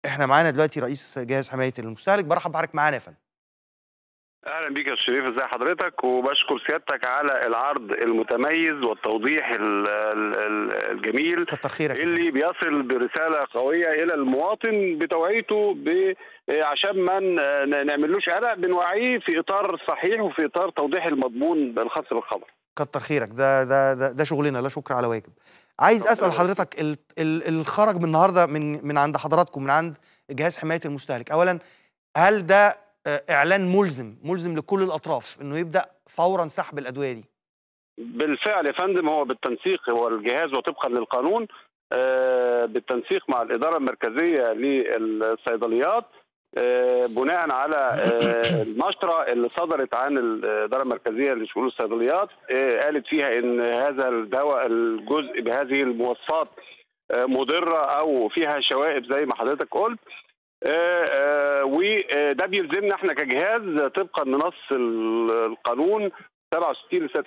احنا معانا دلوقتي رئيس جهاز حماية المستهلك. برحب بحضرتك معانا يا فندم. اهلا بيك يا شريف، ازي حضرتك؟ وبشكر سيادتك على العرض المتميز والتوضيح الجميل كتر خيرك يا فندم. اللي بيصل برساله قويه الى المواطن بتوعيته عشان ما نعملوش قلق، بنوعيه في اطار صحيح وفي اطار توضيح المضمون الخاص بالخبر. كتر خيرك، ده شغلنا، لا شكر على واجب. عايز ربنا اسال يبارك فيك. حضرتك الخرج من النهارده من عند حضراتكم، من عند جهاز حماية المستهلك، اولا هل ده اعلان ملزم لكل الاطراف انه يبدا فورا سحب الادويه دي؟ بالفعل يا فندم، هو بالتنسيق، هو الجهاز وطبقا للقانون بالتنسيق مع الاداره المركزيه للصيدليات، بناء على النشره اللي صدرت عن الاداره المركزيه لشؤون الصيدليات، قالت فيها ان هذا الدواء الجزء بهذه المواصفات مضره او فيها شوائب زي ما حضرتك قلت. وده بيلزمنا احنا كجهاز طبقا لنص القانون 67 لسنه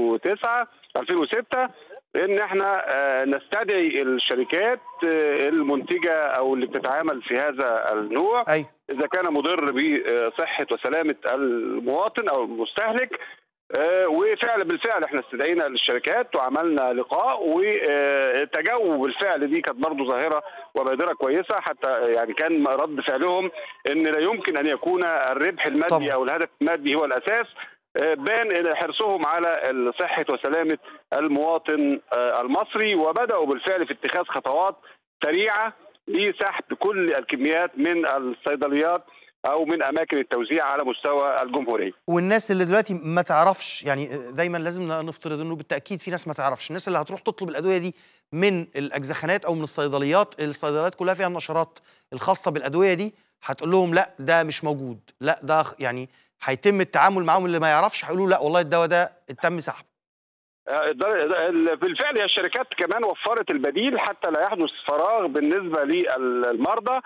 2006 ان احنا نستدعي الشركات المنتجه او اللي بتتعامل في هذا النوع ايوه. اذا كان مضر بصحه وسلامه المواطن او المستهلك. بالفعل احنا استدعينا للشركات وعملنا لقاء، وتجاوب بالفعل دي كانت برضه ظاهره وبادره كويسه، حتى يعني كان رد فعلهم ان لا يمكن ان يكون الربح المادي طبعا. او الهدف المادي هو الاساس. بان حرصهم على صحه وسلامه المواطن المصري، وبداوا بالفعل في اتخاذ خطوات سريعه لسحب كل الكميات من الصيدليات او من اماكن التوزيع على مستوى الجمهوريه. والناس اللي دلوقتي ما تعرفش، يعني دايما لازم نفترض انه بالتاكيد في ناس ما تعرفش، الناس اللي هتروح تطلب الادويه دي من الاجزخانات او من الصيدليات كلها فيها النشرات الخاصه بالادويه دي، هتقول لهم لا ده مش موجود، لا ده يعني هيتم التعامل معاهم. اللي ما يعرفش هيقولوا لا والله الدواء ده تم سحبه. بالفعل هي الشركات كمان وفرت البديل حتى لا يحدث فراغ بالنسبه للمرضى.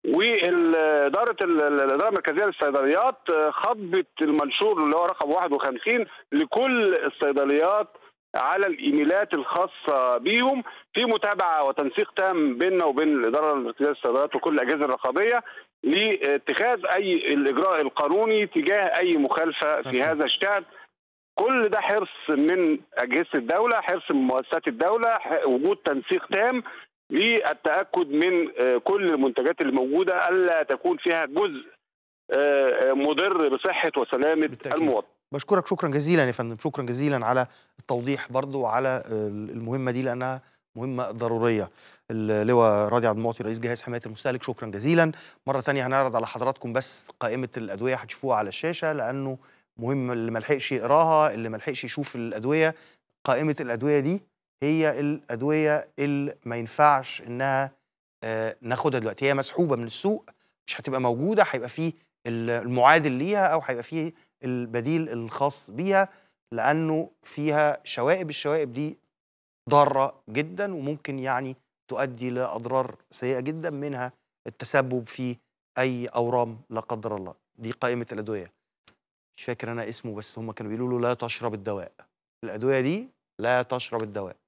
الاداره المركزيه للصيدليات خطبت المنشور اللي هو رقم 51 لكل الصيدليات على الايميلات الخاصه بيهم، في متابعه وتنسيق تام بيننا وبين الاداره المركزيه للصيدليات وكل الاجهزه الرقابيه لاتخاذ اي الاجراء القانوني تجاه اي مخالفه في هذا الشان. كل ده حرص من اجهزه الدوله، حرص من مؤسسات الدوله، وجود تنسيق تام للتاكد من كل المنتجات اللي موجوده الا تكون فيها جزء مضر بصحه وسلامه بالتاكيد. المواطن. بشكرك شكرا جزيلا يا فندم، شكرا جزيلا على التوضيح برضو وعلى المهمه دي لانها مهمه ضروريه. اللواء راضي عبد المعطي رئيس جهاز حمايه المستهلك، شكرا جزيلا. مره ثانيه هنعرض على حضراتكم بس قائمه الادويه، هتشوفوها على الشاشه لانه مهم اللي ما لحقش يقراها، اللي ما لحقش يشوف الادويه. قائمه الادويه دي هي الادويه اللي ما ينفعش انها ناخدها دلوقتي، هي مسحوبه من السوق، مش هتبقى موجوده، هيبقى فيه المعادل ليها او هيبقى فيه البديل الخاص بيها، لانه فيها شوائب. الشوائب دي ضاره جدا وممكن يعني تؤدي لاضرار سيئه جدا، منها التسبب في اي اورام لا قدر الله. دي قائمه الادويه، مش فاكر انا اسمه، بس هم كانوا بيقولوا له لا تشرب الدواء. الادويه دي لا تشرب الدواء.